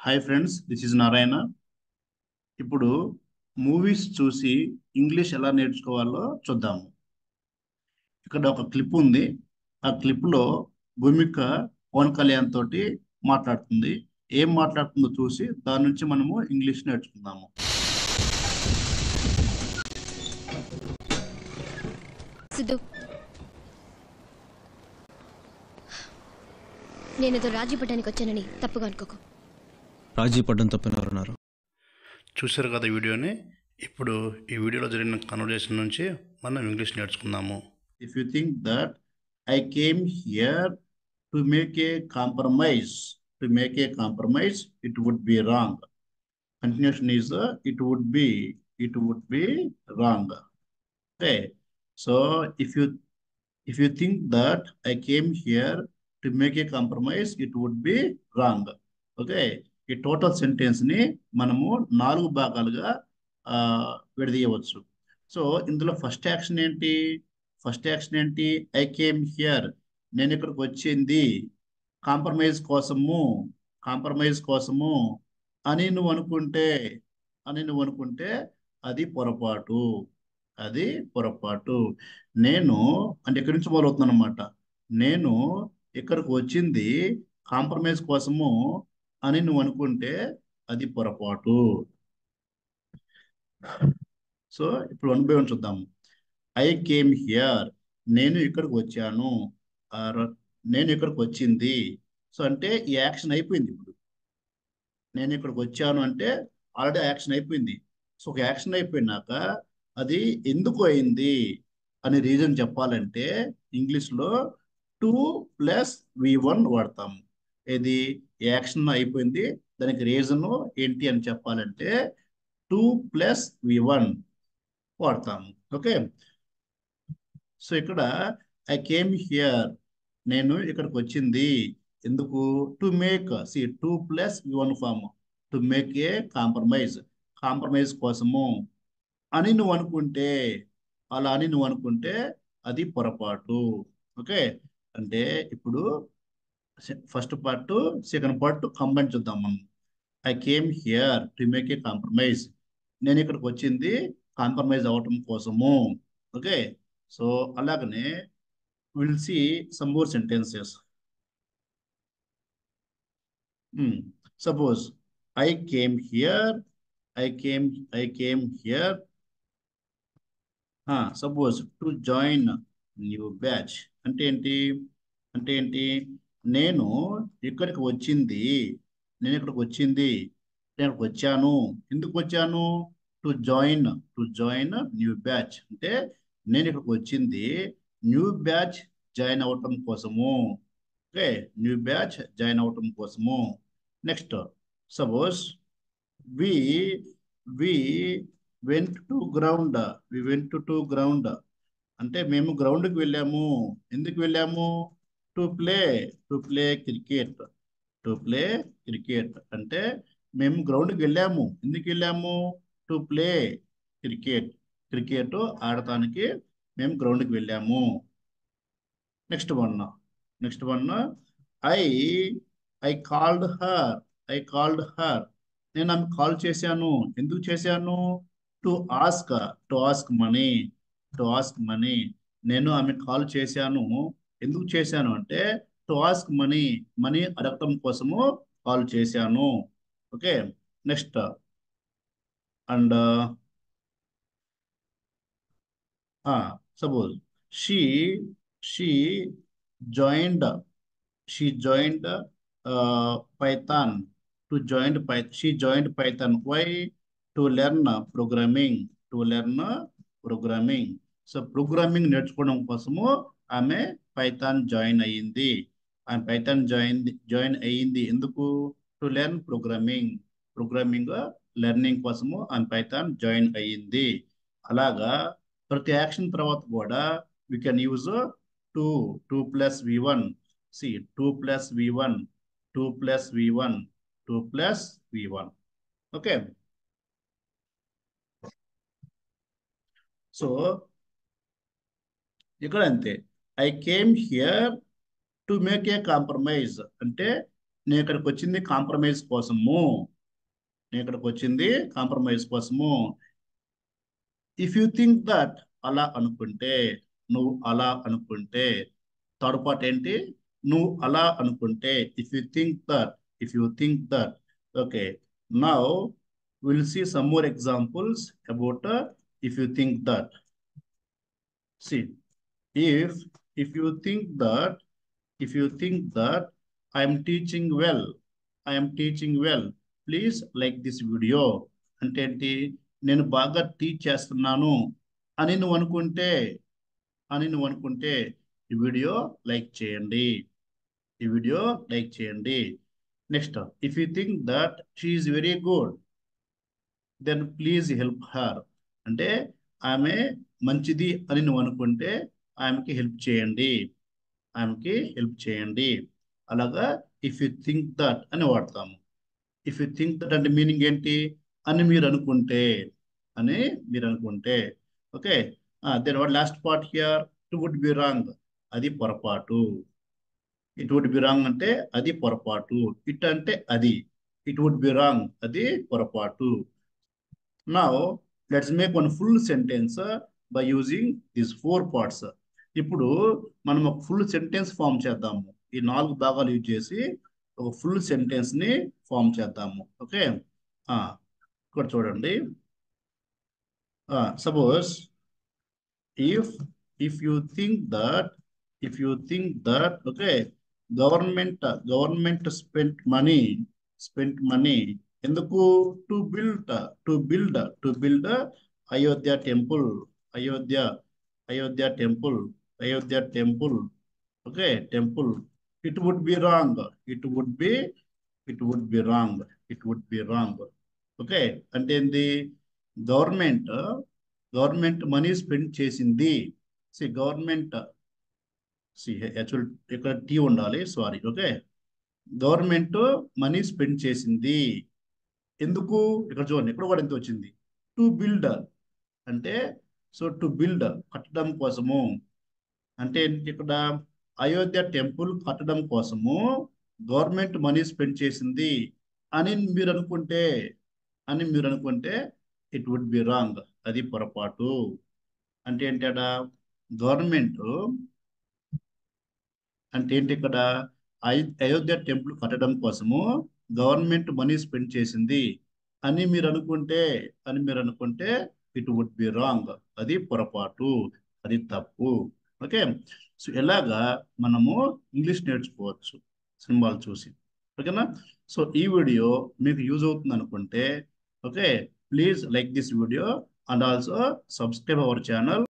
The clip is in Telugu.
Hi friends, this is Narayana. ఇప్పుడు మూవీస్ చూసి ఇంగ్లీష్ ఎలా నేర్చుకోవాలో చూద్దాము. ఇక్కడ ఒక క్లిప్ ఉంది. ఆ క్లిప్లో భూమిక పవన్ కళ్యాణ్ తోటి మాట్లాడుతుంది. ఏం మాట్లాడుతుందో చూసి దాని నుంచి మనము ఇంగ్లీష్ నేర్చుకుందాము. సిద్ధు, నేనేదో రాజీ పడ్డానికి వచ్చానని తప్పుగా అనుకోకు. రాజీ పడ్డం తప్పని ఎవరున్నారు? చూశారు కదా వీడియోని. ఇప్పుడు ఈ వీడియోలో జరిగిన కన్వర్జేషన్ నుంచి మనం ఇంగ్లీష్ నేర్చుకుందాము. If you think that I came here to make a compromise, it would be wrong. Continuation is it would be wrong. Okay, so if you think that I came here to make a compromise, it would be wrong. Okay, ఈ టోటల్ సెంటెన్స్ ని మనము 4 భాగాలుగా విడదీయవచ్చు. సో ఇందులో ఫస్ట్ యాక్షన్ ఏంటి? ఐ కేమ్ హియర్, నేను ఇక్కడికి వచ్చింది కాంప్రమైజ్ కోసము అని నువ్వు అనుకుంటే అది పొరపాటు. నేను అంటే ఇక్కడి నుంచి మొదలవుతున్నాను అనమాట. నేను ఇక్కడికి వచ్చింది కాంప్రమైజ్ కోసము అని నువ్వు అనుకుంటే అది పొరపాటు. సో ఇప్పుడు 1 by 1 చూద్దాము. ఐ కేమ్ హియర్, నేను ఇక్కడికి వచ్చాను. నేను ఇక్కడికి వచ్చింది. సో అంటే ఈ యాక్షన్ అయిపోయింది. ఇప్పుడు నేను ఇక్కడికి వచ్చాను అంటే ఆల్రెడీ యాక్షన్ అయిపోయింది. సో ఒక యాక్షన్ అయిపోయినాక అది ఎందుకు అయింది అని రీజన్ చెప్పాలంటే ఇంగ్లీష్లో 2+V1 వాడతాము. ఇది యాక్షన్ అయిపోయింది, దానికి రీజన్ ఏంటి అని చెప్పాలంటే 2+V1 వాడతాము. ఓకే, సో ఇక్కడ ఐ కేమ్ హియర్, నేను ఇక్కడికి వచ్చింది ఎందుకు? To make 2+V1 form, to make a compromise కోసము అని నువ్వు అనుకుంటే, అది పొరపాటు. ఓకే, అంటే ఇప్పుడు first part second part combine చూద్దాం మనం. I came here to make a compromise, నేను ఇక్కడికి వచ్చింది కాంప్రమైజ్ అవటం కోసము. ఓకే, సో అలాగనే will see some more sentences. Suppose I came here. Suppose to join new batch. అంటే ఏంటి? నేను ఇక్కడికి వచ్చాను. ఎందుకు వచ్చాను? To join new batch. అంటే నేను ఇక్కడికి వచ్చింది న్యూ బ్యాచ్ జాయిన్ అవటం కోసము. ఓకే, న్యూ బ్యాచ్ జాయిన్ అవటం కోసము. Next, suppose we went to ground. అంటే మేము గ్రౌండ్కి వెళ్ళాము. ఎందుకు వెళ్ళాము? To play cricket. అంటే మేము గ్రౌండ్కి వెళ్ళాము. ఎందుకు వెళ్ళాము? టు ప్లే క్రికెట్ ఆడటానికి మేము గ్రౌండ్కి వెళ్ళాము. Next one I called her. నేను ఆమె కాల్ చేశాను. ఎందుకు చేశాను? To ask money. నేను ఆమె కాల్ చేశాను. ఎందుకు చేశాను అంటే టు ఆస్క్ మనీ అడగటం కోసము కాల్ చేశాను. Okay, next and suppose she joined Python. She joined Python. Why? To learn programming. So programming నేర్చుకోవడం కోసము ఆమె పైథాన్ జాయిన్ అయ్యింది. ఎందుకు? టు లెర్న్ ప్రోగ్రామింగ్ లెర్నింగ్ కోసము ఆమె పైథాన్ జాయిన్ అయ్యింది. అలాగా ప్రతి యాక్షన్ తర్వాత కూడా we can use 2+V1. See, 2+V1. Okay, so ఇక్కడ అంతే. I came here to make a compromise అంటే నేను ఇక్కడికి వచ్చింది కాంప్రమైజ్ కోసము. నేను ఇక్కడికి వచ్చింది కాంప్రమైజ్ కోసము. ఇఫ్ యూ థింక్ దట్, అలా అనుకుంటే, నువ్వు అలా అనుకుంటే. థర్డ్ పార్ట్ ఏంటి? నువ్వు అలా అనుకుంటే. If you think that, if you think that. Okay, now will see some more examples about if you think that. See, if you think that, if you think that I am teaching well, I am teaching well, please like this video. అంటే ఏంటి? నేను బాగా టీచ్ చేస్తున్నాను అని నువ్వు అనుకుంటే, ఈ వీడియో లైక్ చేయండి. ఈ వీడియో లైక్ చేయండి. Next, if you think that she is very good, then please help her. అంటే ఆమె మంచిది అని నువ్వు అనుకుంటే ఆమెకి హెల్ప్ చేయండి. ఆమెకి హెల్ప్ చేయండి. అలాగా ఇఫ్ యూ థింక్ దట్ అని వాడతాము. ఇఫ్ యూ థింక్ దట్ అంటే మీనింగ్ ఏంటి? అని మీరు అనుకుంటే, అని మీరు అనుకుంటే. Okay, then what last part here? It would be wrong, అది పొరపాటు. ఇట్ వుడ్ బి రాంగ్ అంటే అది పొరపాటు. ఇట్ అంటే అది. ఇట్ వుడ్ బి రాంగ్, అది పొరపాటు. Now, let's make one full sentence by using these 4 parts. ఇప్పుడు మనం ఒక ఫుల్ సెంటెన్స్ ఫామ్ చేద్దాము. ఈ 4 భాగాలు యూజ్ చేసి ఒక ఫుల్ సెంటెన్స్ ని ఫామ్ చేద్దాము. ఓకే, ఇక్కడ చూడండి. Suppose if you think that, okay, government spent money ఎందుకు? To build Ayodhya temple. Ayodhya temple. Okay, temple. It would be wrong, okay, అంటే ఏంది? గవర్నమెంట్ మనీ స్పెండ్ చేసింది. గవర్నమెంట్, యాక్చువల్ ఇక్కడ టీ ఉండాలి, sorry. Okay, government money spend చేసింది. ఎందుకు? ఇక్కడ చూడండి, ఇక్కడ కూడా ఎంత వచ్చింది? To build. అంటే సో టు బిల్డ్, కట్టడం కోసము. అంటే ఇక్కడ అయోధ్య టెంపుల్ కట్టడం కోసము గవర్నమెంట్ మనీ స్పెండ్ చేసింది అని మీరు అనుకుంటే ఇట్ వుడ్ బి రాంగ్, అది పొరపాటు. అంటే ఏంటట? గవర్నమెంట్ అంటే ఏంటి? ఇక్కడ అయోధ్య టెంపుల్ కట్టడం కోసము గవర్నమెంట్ మనీ స్పెండ్ చేసింది అని మీరు అనుకుంటే ఇట్ వుడ్ బి రాంగ్, అది పొరపాటు, అది తప్పు. ఓకే, సో ఎలాగా మనము ఇంగ్లీష్ నేర్చుకోవచ్చు సినిమాలు చూసి. ఓకేనా? సో ఈ వీడియో మీకు యూజ్ అవుతుంది అనుకుంటే, okay, please like this video and also subscribe our channel.